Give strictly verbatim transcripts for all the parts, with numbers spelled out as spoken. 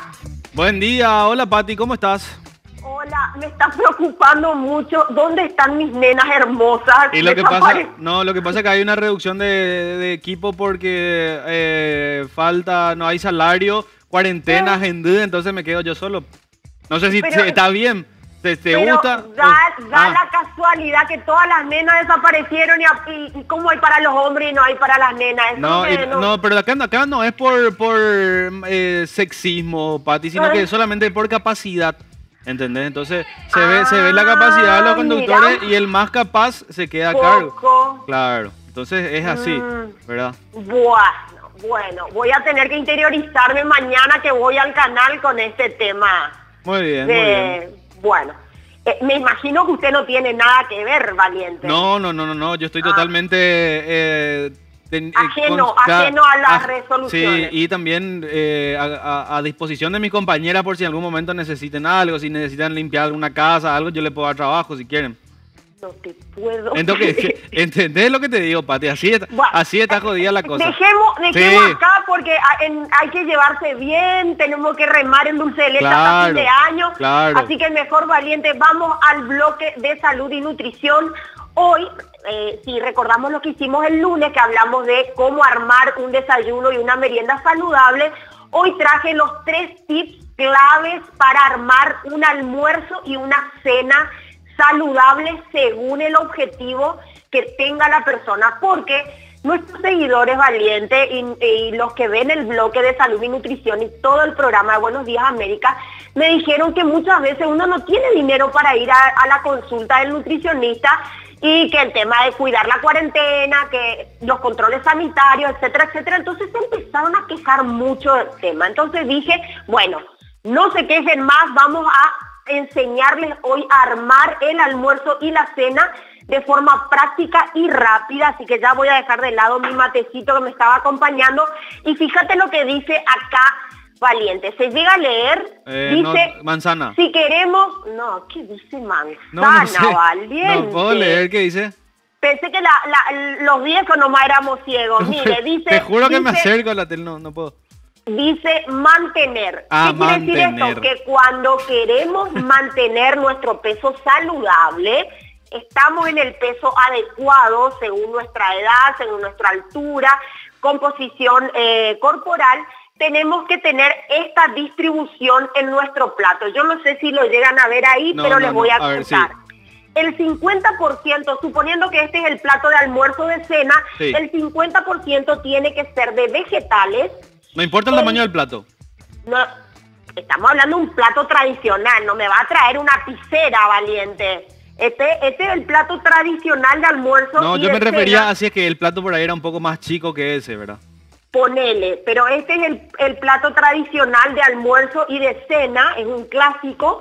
Buen día, hola Pati, ¿cómo estás? Hola, me está preocupando mucho. ¿Dónde están mis nenas hermosas? Y lo que pasa, no, lo que pasa es que hay una reducción de, de equipo porque eh, falta, no hay salario, cuarentena, gente, entonces me quedo yo solo. No sé si Pero, te- está bien, ¿te, te pero gusta? da, Pues, da ah, la casualidad que todas las nenas desaparecieron y, y, y cómo hay para los hombres y no hay para las nenas. Eso no, y- me- no- no, pero acá, acá no es por, por eh, sexismo, Pati, sino que Ay. solamente por capacidad. ¿Entendés? Entonces se ve, se ve la capacidad de los Ah, conductores mira. y el más capaz se queda a cargo. Poco. Claro, entonces es así, Mm. ¿verdad? Bueno, bueno, voy a tener que interiorizarme mañana que voy al canal con este tema. Muy bien, de, muy bien. Bueno, eh, me imagino que usted no tiene nada que ver, Valiente. No, no, no, no, no, yo estoy Ah. totalmente eh, ten- eh, Ajeno, con- ajeno a las ah, resoluciones. Sí, y también eh, a, a- a disposición de mis compañeras por si en algún momento necesiten algo, si necesitan limpiar alguna casa, algo, yo les puedo dar trabajo si quieren. No te puedo. Entonces, ¿entendés lo que te digo, Pati? Así, está- Bueno, así está jodida la cosa. Dejemos, dejemos Sí. acá porque a- en- hay que llevarse bien, tenemos que remar en dulce de leche hasta Claro, fin de año. claro. Así que mejor, Valiente, vamos al bloque de salud y nutrición. Hoy, eh, si recordamos lo que hicimos el lunes, que hablamos de cómo armar un desayuno y una merienda saludable, hoy traje los tres tips claves para armar un almuerzo y una cena saludable según el objetivo que tenga la persona, porque nuestros seguidores Valientes y, y los que ven el bloque de salud y nutrición y todo el programa de Buenos Días América, me dijeron que muchas veces uno no tiene dinero para ir a, a la consulta del nutricionista y que el tema de cuidar la cuarentena, que los controles sanitarios, etcétera, etcétera. Entonces se empezaron a quejar mucho del tema. Entonces dije, bueno, no se quejen más, vamos a enseñarles hoy a armar el almuerzo y la cena de forma práctica y rápida, así que ya voy a dejar de lado mi matecito que me estaba acompañando y fíjate lo que dice acá Valiente, se llega a leer, Eh, dice, no, manzana. si queremos, no, ¿qué dice manzana, No, no sé. Valiente? No puedo leer, ¿qué dice? Pensé que la- la- los viejos nomás éramos ciegos, mire, dice... Te juro que me dice- acerco a la tele, no, no puedo. Dice mantener. Ah, ¿Qué quiere decir mantener. esto? Que cuando queremos mantener nuestro peso saludable, estamos en el peso adecuado según nuestra edad, según nuestra altura, composición eh, corporal, tenemos que tener esta distribución en nuestro plato. Yo no sé si lo llegan a ver ahí, No, pero no, les no. voy a A ver, contar. sí. El cincuenta por ciento, suponiendo que este es el plato de almuerzo de cena, Sí. el cincuenta por ciento tiene que ser de vegetales. No importa el El- tamaño del plato. No, estamos hablando de un plato tradicional, no me va a traer una pizera, Valiente. Este, este es el plato tradicional de almuerzo. No, y yo de me refería cena. así, es que el plato por ahí era un poco más chico que ese, ¿verdad? Ponele, pero este es el, el plato tradicional de almuerzo y de cena, es un clásico,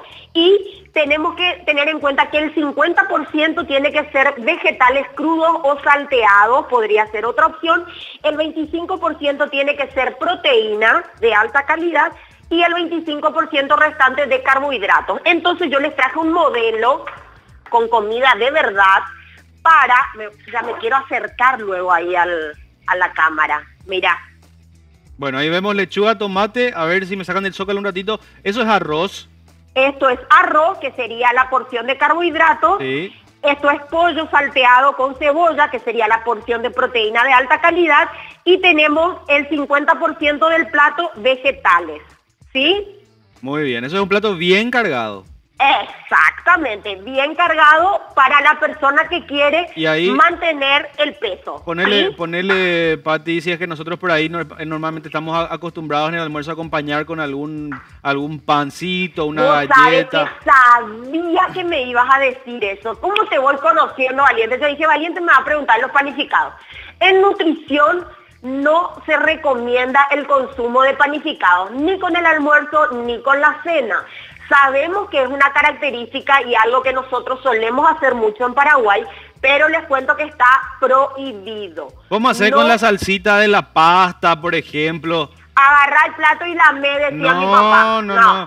y tenemos que tener en cuenta que el cincuenta por ciento tiene que ser vegetales crudos o salteados, podría ser otra opción, el veinticinco por ciento tiene que ser proteína de alta calidad y el veinticinco por ciento restante de carbohidratos. Entonces yo les traje un modelo con comida de verdad para, me- ya me quiero acercar luego ahí al, a la cámara. Mira, Bueno, ahí vemos lechuga, tomate, a ver si me sacan el zócalo un ratito. Eso es arroz. esto es arroz, que sería la porción de carbohidratos. Sí. Esto es pollo salteado con cebolla, que sería la porción de proteína de alta calidad. Y tenemos el cincuenta por ciento del plato vegetales. ¿Sí? Muy bien, eso es un plato bien cargado. Exactamente, bien cargado para la persona que quiere Y ahí- mantener el peso. Ponerle, ¿Sí? ponerle, Pati, si es que nosotros por ahí no- normalmente estamos a- acostumbrados en el almuerzo a acompañar con algún algún pancito, una Vos sabes que galleta. sabía que me ibas a decir eso. ¿Cómo te voy conociendo, Valiente? Yo dije, Valiente me va a preguntar los panificados. En nutrición no se recomienda el consumo de panificados, ni con el almuerzo, ni con la cena. Sabemos que es una característica y algo que nosotros solemos hacer mucho en Paraguay, pero les cuento que está prohibido. ¿Cómo hacer No con la salsita de la pasta, por ejemplo? agarrar el plato y la me decía No, mi papá. no, no.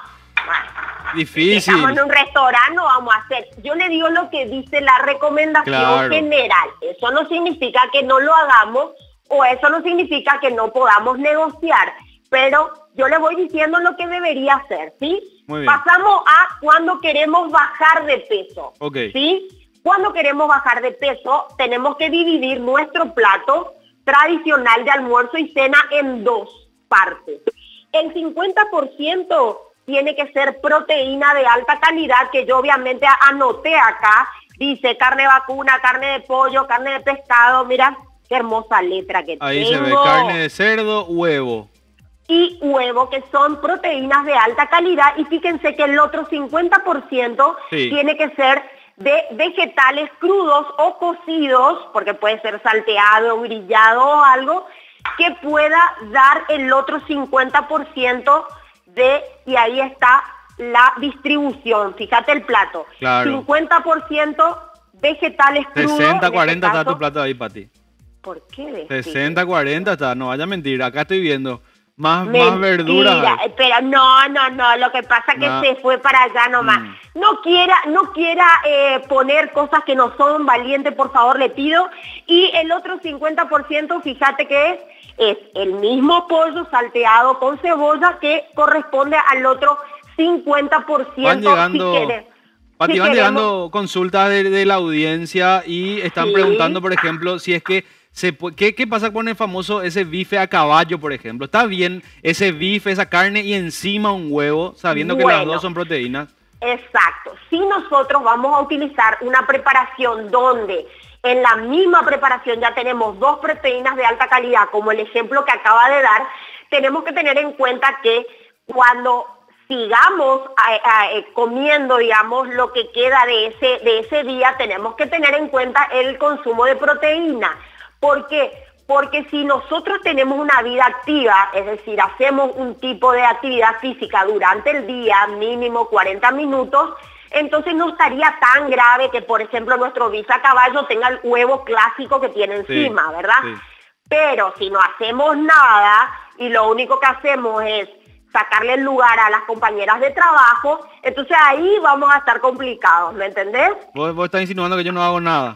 Difícil. Estamos en un restaurante, no vamos a hacer. Yo le digo lo que dice la recomendación Claro. general. Eso no significa que no lo hagamos o eso no significa que no podamos negociar. pero yo les voy diciendo lo que debería hacer, ¿sí? Muy bien. Pasamos a cuando queremos bajar de peso, Ok. ¿sí? Cuando queremos bajar de peso, tenemos que dividir nuestro plato tradicional de almuerzo y cena en dos partes. El cincuenta por ciento tiene que ser proteína de alta calidad, que yo obviamente anoté acá. Dice carne vacuna, carne de pollo, carne de pescado. Mira qué hermosa letra que Ahí tengo. se ve carne de cerdo, huevo. Y huevo, que son proteínas de alta calidad. Y fíjense que el otro cincuenta por ciento Sí. tiene que ser de vegetales crudos o cocidos, porque puede ser salteado, grillado o algo, que pueda dar el otro cincuenta por ciento de, y ahí está la distribución. Fíjate el plato. Claro. cincuenta por ciento vegetales crudos. sesenta en cuarenta este está tu caso. plato ahí, Pati. ¿Por qué decís? sesenta cuarenta está, no vaya a mentir. Acá estoy viendo. Más, más Mentira, verduras. hay. pero no, no, no, lo que pasa es que No. se fue para allá nomás. Mm. No quiera, no quiera eh, poner cosas que no son valientes, por favor, le pido. Y el otro cincuenta por ciento, fíjate que es, es el mismo pollo salteado con cebolla, que corresponde al otro cincuenta por ciento. Van llegando, si querés. Pati, Si van queremos- llegando consultas de, de la audiencia y están Sí. preguntando, por ejemplo, si es que se pu- ¿qué, qué pasa con el famoso ese bife a caballo, por ejemplo? ¿Está bien ese bife, esa carne y encima un huevo, sabiendo que las Bueno. dos son proteínas? Exacto. Si nosotros vamos a utilizar una preparación donde en la misma preparación ya tenemos dos proteínas de alta calidad, como el ejemplo que acaba de dar, tenemos que tener en cuenta que cuando sigamos a, a, eh, comiendo, digamos, lo que queda de ese, de ese día, tenemos que tener en cuenta el consumo de proteína. ¿Por qué? Porque si nosotros tenemos una vida activa, es decir, hacemos un tipo de actividad física durante el día, mínimo cuarenta minutos, entonces no estaría tan grave que, por ejemplo, nuestro bife a caballo tenga el huevo clásico que tiene encima, Sí, ¿verdad? sí. Pero si no hacemos nada y lo único que hacemos es sacarle el lugar a las compañeras de trabajo, entonces ahí vamos a estar complicados, ¿me entendés? Vos, vos estás insinuando que yo no hago nada.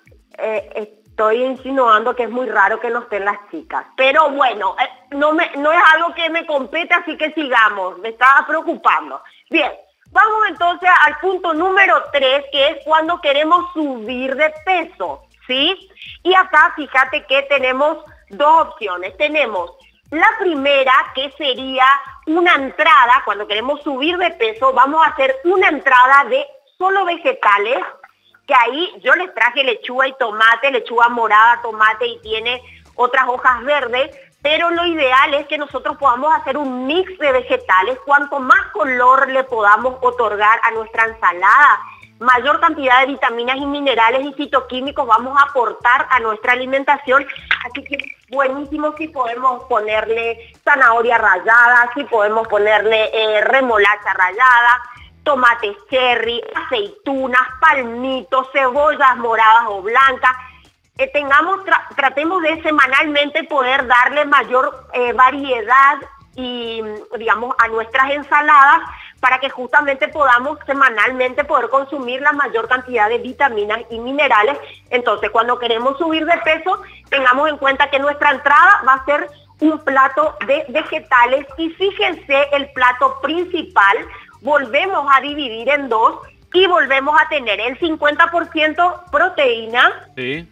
Eh, estoy insinuando que es muy raro que no estén las chicas. Pero bueno, eh, no, me, no es algo que me compete, así que sigamos. Me estaba preocupando. Bien, vamos entonces al punto número tres, que es cuando queremos subir de peso, ¿sí? Y acá fíjate que tenemos dos opciones. Tenemos la primera, que sería una entrada. Cuando queremos subir de peso, vamos a hacer una entrada de solo vegetales, que ahí yo les traje lechuga y tomate, lechuga morada, tomate, y tiene otras hojas verdes, pero lo ideal es que nosotros podamos hacer un mix de vegetales. Cuanto más color le podamos otorgar a nuestra ensalada, mayor cantidad de vitaminas y minerales y fitoquímicos vamos a aportar a nuestra alimentación. Así que buenísimo si podemos ponerle zanahoria rallada, si podemos ponerle eh, remolacha rallada, tomates cherry, aceitunas, palmitos, cebollas moradas o blancas. Eh, tengamos, tra tratemos de semanalmente poder darle mayor eh, variedad y, digamos, a nuestras ensaladas, para que justamente podamos semanalmente poder consumir la mayor cantidad de vitaminas y minerales. Entonces, cuando queremos subir de peso, tengamos en cuenta que nuestra entrada va a ser un plato de vegetales, y fíjense, el plato principal volvemos a dividir en dos y volvemos a tener el cincuenta por ciento proteína, Sí.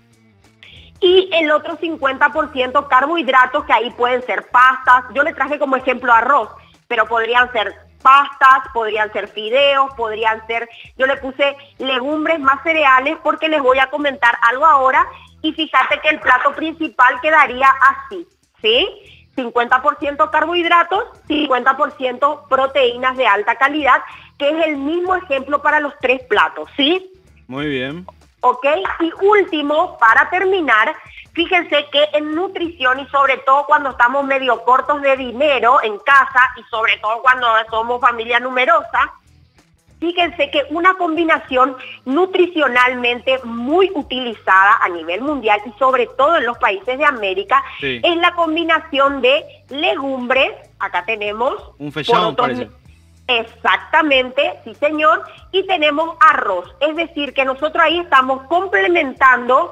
y el otro cincuenta por ciento carbohidratos, que ahí pueden ser pastas. Yo le traje como ejemplo arroz, pero podrían ser pastas, podrían ser fideos, podrían ser, yo le puse legumbres más cereales porque les voy a comentar algo ahora, y fíjate que el plato principal quedaría así, ¿sí? cincuenta por ciento carbohidratos, cincuenta por ciento proteínas de alta calidad, que es el mismo ejemplo para los tres platos, ¿sí? Muy bien. ¿Ok? Y último, para terminar, fíjense que en nutrición, y sobre todo cuando estamos medio cortos de dinero en casa, y sobre todo cuando somos familia numerosa, fíjense que una combinación nutricionalmente muy utilizada a nivel mundial y sobre todo en los países de América, Sí. es la combinación de legumbres. Acá tenemos Un fechón, porotos- parece. Exactamente, sí señor, y tenemos arroz, es decir que nosotros ahí estamos complementando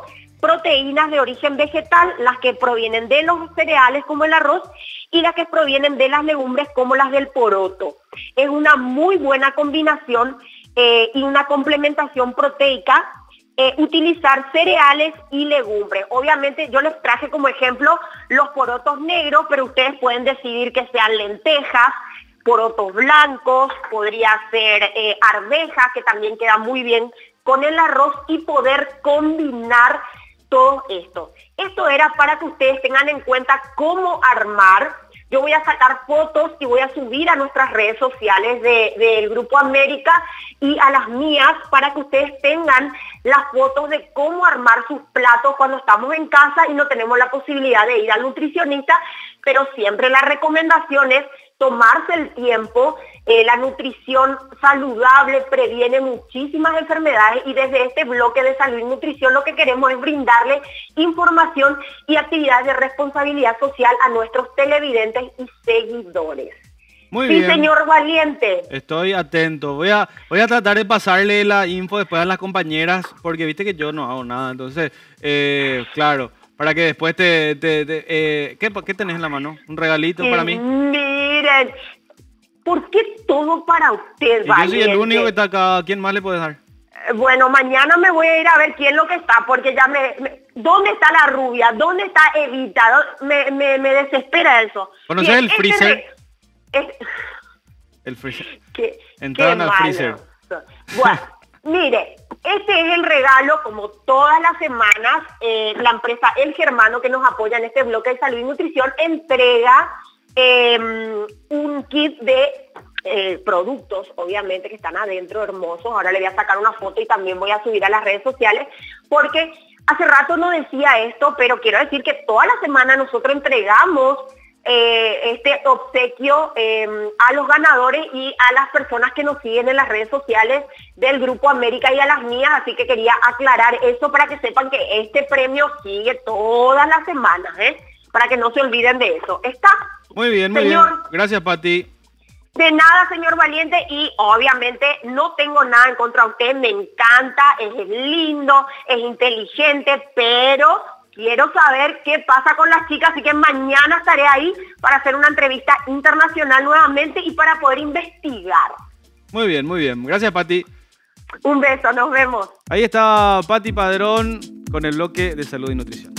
proteínas de origen vegetal, las que provienen de los cereales como el arroz y las que provienen de las legumbres como las del poroto. Es una muy buena combinación eh, y una complementación proteica. Eh, utilizar cereales y legumbres. Obviamente yo les traje como ejemplo los porotos negros, pero ustedes pueden decidir que sean lentejas, porotos blancos, podría ser eh, arvejas, que también queda muy bien con el arroz, y poder combinar todo esto. Esto era para que ustedes tengan en cuenta cómo armar. Yo voy a sacar fotos y voy a subir a nuestras redes sociales de, del Grupo América y a las mías para que ustedes tengan las fotos de cómo armar sus platos cuando estamos en casa y no tenemos la posibilidad de ir al nutricionista, pero siempre la recomendación es tomarse el tiempo. Eh, la nutrición saludable previene muchísimas enfermedades y desde este bloque de salud y nutrición lo que queremos es brindarle información y actividades de responsabilidad social a nuestros televidentes y seguidores. Muy sí, bien. Señor Valiente. Estoy atento. Voy a, voy a tratar de pasarle la info después a las compañeras, porque viste que yo no hago nada. Entonces, eh, claro, para que después te... te, te eh, ¿qué, ¿Qué tenés en la mano? ¿Un regalito para mí? Miren, ¿por qué todo para usted, Y Valiente? yo soy el único que está acá. ¿A quién más le puedes dar? Eh, Bueno, mañana me voy a ir a ver quién es lo que está, porque ya me... me ¿dónde está la rubia? ¿Dónde está Evita? Me, me, me desespera eso. ¿Conoces Bien, el este freezer? re- es- El freezer. Qué, Entraron qué al malo. freezer. Bueno, mire, este es el regalo, como todas las semanas, eh, la empresa El Germano, que nos apoya en este bloque de salud y nutrición, entrega eh, un kit de eh, productos, obviamente, que están adentro, hermosos. Ahora le voy a sacar una foto y también voy a subir a las redes sociales, porque hace rato no decía esto, pero quiero decir que toda la semana nosotros entregamos Eh, este obsequio eh, a los ganadores y a las personas que nos siguen en las redes sociales del Grupo América y a las mías, así que quería aclarar eso para que sepan que este premio sigue todas las semanas, ¿eh? Para que no se olviden de eso. ¿Está? Muy bien, muy Señor, bien. Gracias, Pati. De nada, señor Valiente, y obviamente no tengo nada en contra de usted, me encanta, es lindo, es inteligente, pero quiero saber qué pasa con las chicas, así que mañana estaré ahí para hacer una entrevista internacional nuevamente y para poder investigar. Muy bien, muy bien. Gracias, Pati. Un beso, nos vemos. Ahí está Pati Padrón con el bloque de salud y nutrición.